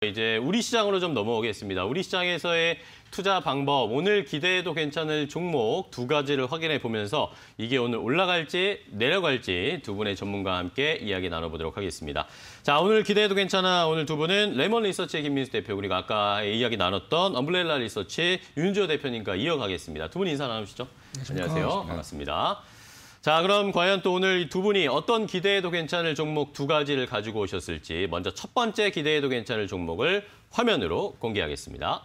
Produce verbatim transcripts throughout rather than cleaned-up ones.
이제 우리 시장으로 좀 넘어오겠습니다. 우리 시장에서의 투자 방법, 오늘 기대해도 괜찮을 종목 두 가지를 확인해 보면서 이게 오늘 올라갈지 내려갈지 두 분의 전문가와 함께 이야기 나눠보도록 하겠습니다. 자, 오늘 기대해도 괜찮아 오늘 두 분은 레몬 리서치의 김민수 대표, 그리고 아까 이야기 나눴던 엄브렐라 리서치 윤주호 대표님과 이어가겠습니다. 두 분 인사 나누시죠? 네, 안녕하세요. 반갑습니다. 자, 그럼 과연 또 오늘 두 분이 어떤 기대해도 괜찮을 종목 두 가지를 가지고 오셨을지 먼저 첫 번째 기대해도 괜찮을 종목을 화면으로 공개하겠습니다.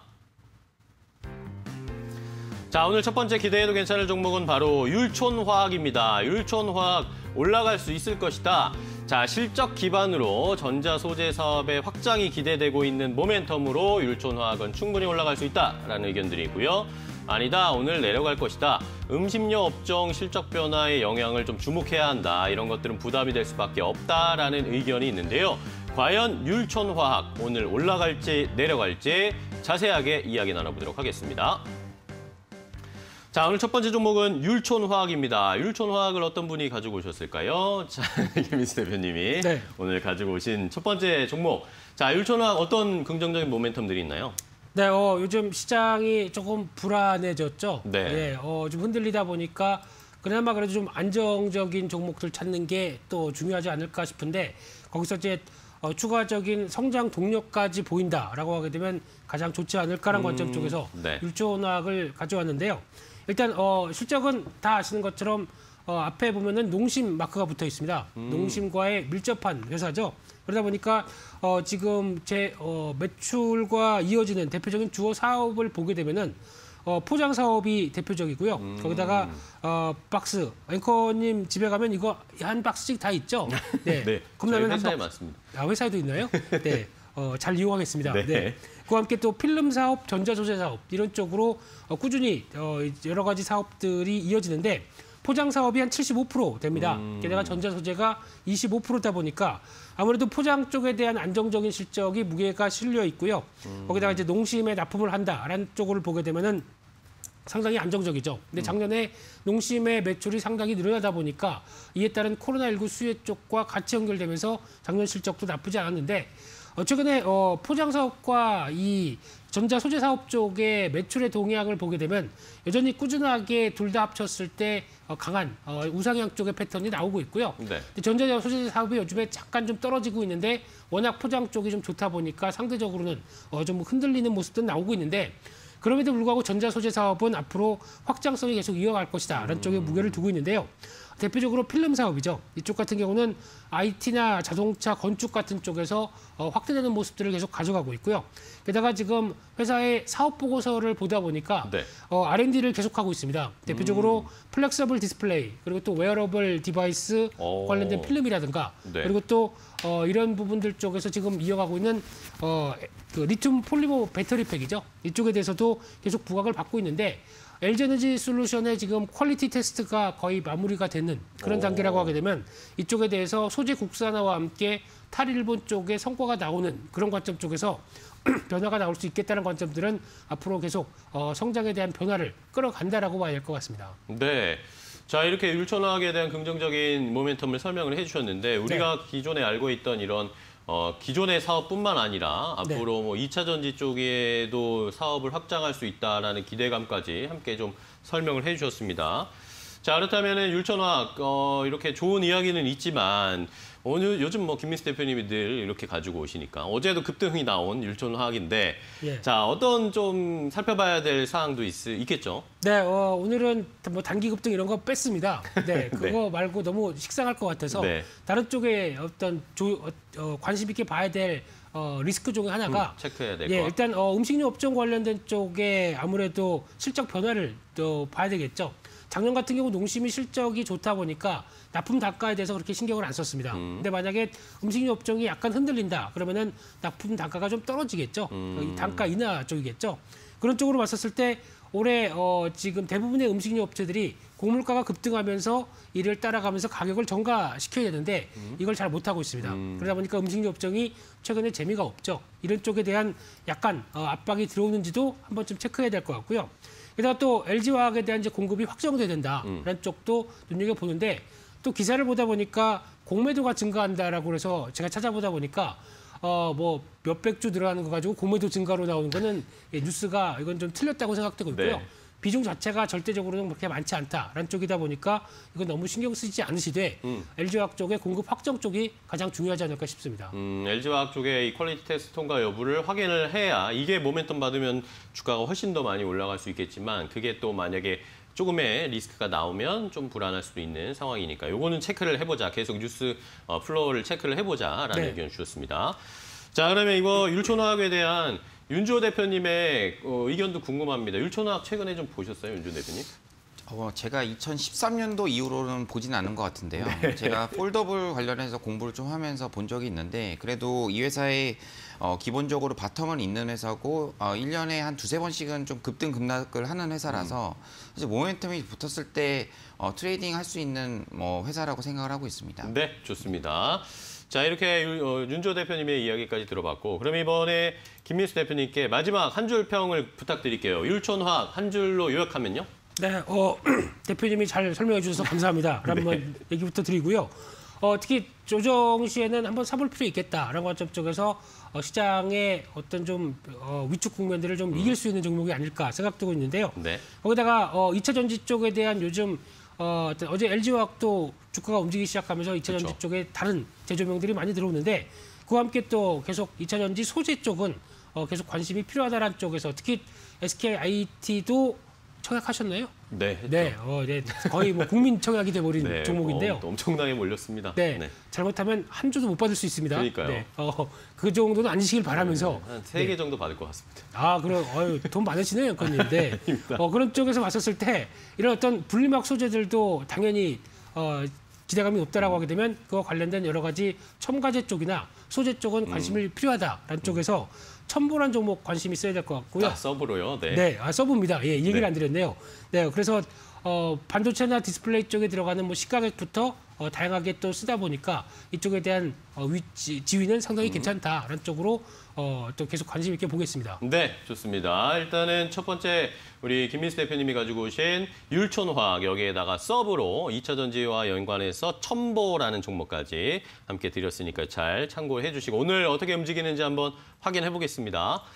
자, 오늘 첫 번째 기대해도 괜찮을 종목은 바로 율촌화학입니다. 율촌화학 올라갈 수 있을 것이다. 자, 실적 기반으로 전자소재 사업의 확장이 기대되고 있는 모멘텀으로 율촌화학은 충분히 올라갈 수 있다라는 의견들이고요. 아니다, 오늘 내려갈 것이다. 음식료 업종 실적 변화의 영향을 좀 주목해야 한다. 이런 것들은 부담이 될 수밖에 없다라는 의견이 있는데요. 과연 율촌화학 오늘 올라갈지 내려갈지 자세하게 이야기 나눠보도록 하겠습니다. 자, 오늘 첫 번째 종목은 율촌화학입니다. 율촌화학을 어떤 분이 가지고 오셨을까요? 자, 김민수 대표님이 네. 오늘 가지고 오신 첫 번째 종목. 자, 율촌화학 어떤 긍정적인 모멘텀들이 있나요? 네, 어, 요즘 시장이 조금 불안해졌죠. 네. 네, 어, 좀 흔들리다 보니까 그나마 그래도 좀 안정적인 종목들 찾는 게 또 중요하지 않을까 싶은데 거기서 이제 어, 추가적인 성장 동력까지 보인다라고 하게 되면 가장 좋지 않을까라는 음, 관점 쪽에서 네. 율촌화학을 가져왔는데요. 일단 어, 실적은 다 아시는 것처럼 어, 앞에 보면은 농심 마크가 붙어 있습니다. 음. 농심과의 밀접한 회사죠. 그러다 보니까 어, 지금 제 어, 매출과 이어지는 대표적인 주요 사업을 보게 되면은 어, 포장 사업이 대표적이고요. 음. 거기다가 어, 박스, 앵커님 집에 가면 이거 한 박스씩 다 있죠. 네, 네. 컵라면 회사에 한 맞습니다. 아, 회사에도 있나요? 네, 어, 잘 이용하겠습니다. 네. 네. 그와 함께 또 필름 사업, 전자소재 사업 이런 쪽으로 어, 꾸준히 어, 여러 가지 사업들이 이어지는데. 포장 사업이 한 칠십오 퍼센트 됩니다. 음. 게다가 전자소재가 이십오 퍼센트다 보니까 아무래도 포장 쪽에 대한 안정적인 실적이 무게가 실려 있고요. 음. 거기다가 이제 농심에 납품을 한다라는 쪽을 보게 되면은 상당히 안정적이죠. 근데 작년에 농심의 매출이 상당히 늘어나다 보니까 이에 따른 코로나십구 수혜 쪽과 같이 연결되면서 작년 실적도 나쁘지 않았는데 어, 최근에 어, 포장 사업과 이 전자 소재 사업 쪽의 매출의 동향을 보게 되면 여전히 꾸준하게 둘 다 합쳤을 때 어, 강한 어, 우상향 쪽의 패턴이 나오고 있고요. 네. 전자 소재 사업이 요즘에 잠깐 좀 떨어지고 있는데 워낙 포장 쪽이 좀 좋다 보니까 상대적으로는 어, 좀 흔들리는 모습도 나오고 있는데 그럼에도 불구하고 전자 소재 사업은 앞으로 확장성이 계속 이어갈 것이다 라는 음. 쪽에 무게를 두고 있는데요. 대표적으로 필름 사업이죠. 이쪽 같은 경우는 아이티나 자동차, 건축 같은 쪽에서 어, 확대되는 모습들을 계속 가져가고 있고요. 게다가 지금 회사의 사업 보고서를 보다 보니까 네. 어, 알 앤 디를 계속하고 있습니다. 대표적으로 음. 플렉서블 디스플레이, 그리고 또 웨어러블 디바이스 오. 관련된 필름이라든가 네. 그리고 또 어, 이런 부분들 쪽에서 지금 이어가고 있는 어, 그 리튬 폴리머 배터리 팩이죠. 이쪽에 대해서도 계속 부각을 받고 있는데 엘지에너지 솔루션의 지금 퀄리티 테스트가 거의 마무리가 되는 그런 오. 단계라고 하게 되면 이쪽에 대해서 소재 국산화와 함께 탈일본 쪽에 성과가 나오는 그런 관점 쪽에서 변화가 나올 수 있겠다는 관점들은 앞으로 계속 어, 성장에 대한 변화를 끌어간다라고 봐야 할 것 같습니다. 네. 자, 이렇게 율촌화학에 대한 긍정적인 모멘텀을 설명을 해주셨는데 우리가 네. 기존에 알고 있던 이런 어, 기존의 사업뿐만 아니라 앞으로 네. 뭐 이 차 전지 쪽에도 사업을 확장할 수 있다라는 기대감까지 함께 좀 설명을 해주셨습니다. 자, 그렇다면 율촌화학 어, 이렇게 좋은 이야기는 있지만 오늘 요즘 뭐 김민수 대표님이 늘 이렇게 가지고 오시니까 어제도 급등이 나온 율촌화학인데 예. 자, 어떤 좀 살펴봐야 될 사항도 있, 있겠죠? 네, 어, 오늘은 뭐 단기 급등 이런 거 뺐습니다. 네, 그거 네. 말고 너무 식상할 것 같아서 네. 다른 쪽에 어떤 조, 어, 관심 있게 봐야 될 어, 리스크 중에 하나가 음, 체크해야 될 예, 거. 일단 어, 음식료 업종 관련된 쪽에 아무래도 실적 변화를 또 봐야 되겠죠. 작년 같은 경우 농심이 실적이 좋다 보니까 납품 단가에 대해서 그렇게 신경을 안 썼습니다. 음. 근데 만약에 음식료 업종이 약간 흔들린다 그러면은 납품 단가가 좀 떨어지겠죠. 음. 단가 인하 쪽이겠죠. 그런 쪽으로 봤었을 때 올해 어, 지금 대부분의 음식료 업체들이 곡물가가 급등하면서 이를 따라가면서 가격을 정가시켜야 되는데 음. 이걸 잘 못하고 있습니다. 음. 그러다 보니까 음식료 업종이 최근에 재미가 없죠. 이런 쪽에 대한 약간 어, 압박이 들어오는지도 한 번쯤 체크해야 될 것 같고요. 게다가 또 엘지화학에 대한 이제 공급이 확정돼야 된다라는 음. 쪽도 눈여겨보는데 또 기사를 보다 보니까 공매도가 증가한다라고 해서 제가 찾아보다 보니까 어, 뭐 몇백 주 들어가는 거 가지고 공매도 증가로 나오는 거는 예, 뉴스가 이건 좀 틀렸다고 생각되고 있고요. 네. 비중 자체가 절대적으로는 그렇게 많지 않다라는 쪽이다 보니까 이건 너무 신경 쓰지 않으시되 음. 엘지화학 쪽의 공급 확정 쪽이 가장 중요하지 않을까 싶습니다. 음, 엘지화학 쪽의 이 퀄리티 테스트 통과 여부를 확인을 해야 이게 모멘텀 받으면 주가가 훨씬 더 많이 올라갈 수 있겠지만 그게 또 만약에 조금의 리스크가 나오면 좀 불안할 수도 있는 상황이니까 요거는 체크를 해보자. 계속 뉴스 어, 플로어를 체크를 해보자라는 네. 의견 주셨습니다. 자, 그러면 이거 율촌화학에 대한 윤주호 대표님의 어, 의견도 궁금합니다. 율촌화학 최근에 좀 보셨어요, 윤주호 대표님? 어, 제가 이천십삼 년도 이후로는 보진 않은 것 같은데요. 제가 폴더블 관련해서 공부를 좀 하면서 본 적이 있는데 그래도 이 회사에 어, 기본적으로 바텀은 있는 회사고 어, 일 년에 한 두세 번씩은 좀 급등 급락을 하는 회사라서 이제 모멘텀이 붙었을 때 어, 트레이딩 할 수 있는 뭐 회사라고 생각을 하고 있습니다. 네, 좋습니다. 자, 이렇게 유- 어, 윤주호 대표님의 이야기까지 들어봤고 그럼 이번에 김민수 대표님께 마지막 한 줄 평을 부탁드릴게요. 율촌화학 한 줄로 요약하면요? 네, 어, 대표님이 잘 설명해 주셔서 감사합니다. 그럼 한번 얘기부터 드리고요. 어, 특히 조정 시에는 한번 사볼 필요 있겠다라는 관점 쪽에서 어, 시장의 어떤 좀 어, 위축 국면들을 좀 이길 수 있는 종목이 아닐까 생각되고 있는데요. 네. 거기다가 어, 이차 전지 쪽에 대한 요즘 어, 어떤 어제 엘지화학도 주가가 움직이기 시작하면서 이차 전지 그렇죠. 쪽에 다른 제조명들이 많이 들어오는데 그와 함께 또 계속 이차 전지 소재 쪽은 어, 계속 관심이 필요하다는 쪽에서 특히 에스케이아이티도 청약하셨나요? 네, 했죠. 네, 어, 네, 거의 뭐 국민 청약이 돼버린 네, 종목인데요. 어, 엄청나게 몰렸습니다. 네, 잘못하면 한 주도 못 받을 수 있습니다. 그러니까요. 네, 어, 그 정도는 아니시길 바라면서 한 세 개 정도 받을 것 같습니다. 아, 그럼 어유, 돈 많으시네요, 연건님. 네. 어, 그런 쪽에서 봤었을 때 이런 어떤 분리막 소재들도 당연히 어, 기대감이 높다라고 하게 되면 그와 관련된 여러 가지 첨가제 쪽이나 소재 쪽은 관심이 필요하다라는 쪽에서 첨보란 종목 관심 있어야 될 것 같고요. 아, 서브로요. 네. 네, 아, 서브입니다. 예, 이 얘기를 네. 안 드렸네요. 네, 그래서 어, 반도체나 디스플레이 쪽에 들어가는 뭐 시가격부터 어, 다양하게 또 쓰다 보니까 이쪽에 대한 어, 위, 지, 지위는 상당히 괜찮다라는 쪽으로 어, 또 계속 관심 있게 보겠습니다. 네, 좋습니다. 일단은 첫 번째 우리 김민수 대표님이 가지고 오신 율촌화학 여기에다가 서브로 이차 전지와 연관해서 첨보라는 종목까지 함께 드렸으니까 잘 참고해 주시고 오늘 어떻게 움직이는지 한번 확인해 보겠습니다.